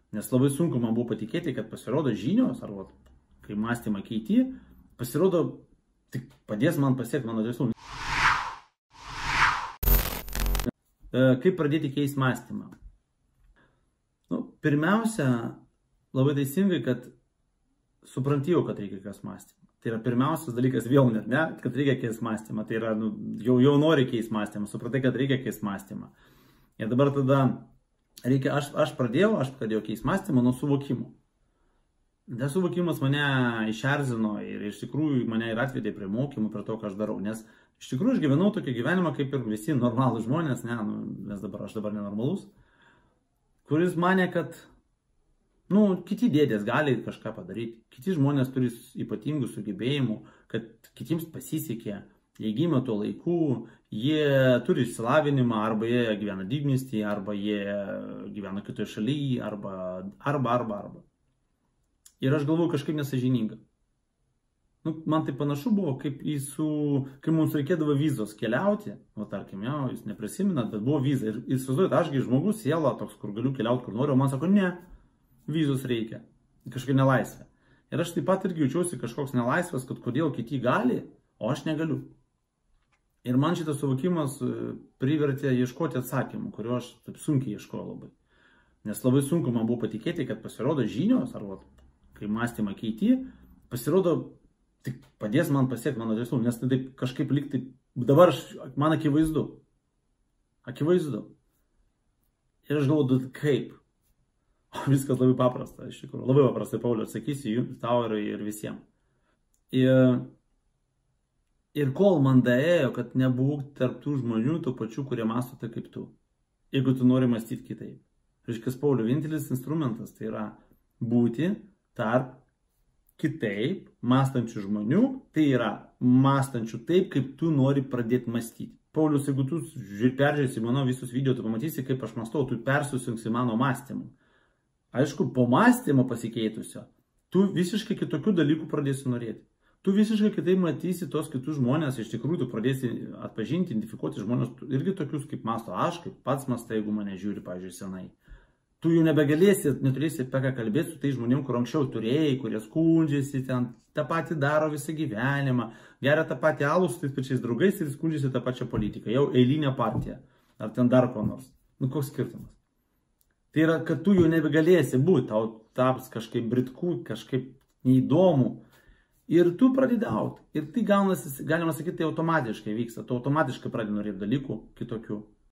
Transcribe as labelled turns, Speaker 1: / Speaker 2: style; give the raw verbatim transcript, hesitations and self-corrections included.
Speaker 1: Nes labai sunku man buvo patikėti, kad pasirodo žinios, arba kai mąstymą keiti, pasirodo tik padės man pasiekti mano tikslų. Kaip pradėti keisti mąstymą? Nu, pirmiausia, labai teisingai, kad suprantėjau, kad reikia keisti mąstymą. Tai yra pirmiausias dalykas vėl net, ne, kad reikia keisti mąstymą. Tai yra, nu, jau, jau nori keisti mąstymą, supratai, kad reikia keisti mąstymą. Ir dabar tada reikia, aš, aš pradėjau, aš pradėjau keisti mąstymą nuo suvokimo. Tas suvokimas mane išerzino ir iš tikrųjų mane ir atvedė prie mokymų, prie to, ką aš darau. Nes iš tikrųjų aš gyvenau tokį gyvenimą kaip ir visi normalūs žmonės, ne, nu, nes dabar aš dabar nenormalus, kuris mane, kad nu, kiti dėdės gali kažką padaryti, kiti žmonės turi ypatingų sugebėjimų, kad kitiems pasisekė, jie gimė tuo laiku, jie turi išsilavinimą, arba jie gyvena didmiestyje, arba jie gyvena kitoje šalyje, arba, arba, arba, arba. Ir aš galvoju kažkaip nesažininga. Nu, man tai panašu buvo, kaip su, kai mums reikėdavo vizos keliauti, o tarkim, jau, jūs neprisiminat, bet buvo viza. Ir įsivaizduojat, ašgi žmogus, siela, toks, kur galiu keliauti, kur noriu, o man sako, ne, vizos reikia, kažkokia nelaisvė. Ir aš taip pat irgi jaučiausi kažkoks nelaisvės, kad kodėl kiti gali, o aš negaliu. Ir man šitas suvokimas privertė ieškoti atsakymų, kurio aš taip sunkiai ieškojau labai. Nes labai sunku man buvo patikėti, kad pasirodo žinios, arba kai mąstymą keiti, pasirodo tik padės man pasiekti mano tikslų, nes tai taip kažkaip likti, dabar aš, man akivaizdu. Akivaizdu. Ir aš galvoju, kaip? O viskas labai paprasta, iš tikrųjų. Labai paprastai, Pauliau, atsakysiu jums, tau ir, ir visiems. Ir, ir kol man daėjo, kad nebūk tarp tų žmonių, tų pačių, kurie mąstote kaip tu. Jeigu tu nori mąstyti kitaip. Reiškia, Pauliau, vienintelis instrumentas tai yra būti tarp kitaip mąstančių žmonių, tai yra mąstančių taip, kaip tu nori pradėti mąstyti. Paulius, jeigu tu peržiūrėsi mano visus video, tu pamatysi, kaip aš mąstau, tu persusunksi mano mąstymu. Aišku, po mąstymo pasikeitusio, tu visiškai kitokių dalykų pradėsi norėti. Tu visiškai kitaip matysi tos kitus žmonės, iš tikrųjų tu pradėsi atpažinti, identifikuoti žmonės, irgi tokius kaip mąsto aš, kaip pats mąstai, jeigu mane žiūri, pavyzdžiui, senai. Tu jau nebegalėsi, neturėsi apie ką kalbėti su tai žmonėm, kur anksčiau turėjai, kurie skundžiasi, ten tą patį daro visą gyvenimą, geria tą patį alų su tais pačiais draugais ir skundžiasi tą pačią politiką, jau eilinę partiją, ar ten dar ko nors. Nu, koks skirtumas? Tai yra, kad tu jau nebegalėsi būti, tau taps kažkaip britku, kažkaip neįdomu ir tu pradedi auti. Ir tai gaunasi, galima sakyti, tai automatiškai vyksta, tu automatiškai pradedi norėti dalykų kitokių.